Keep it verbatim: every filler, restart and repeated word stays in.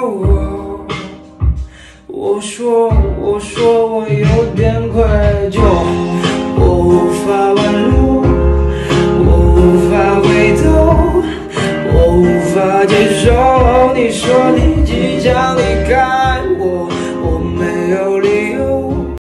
我说，我说我有点愧疚，我无法挽留。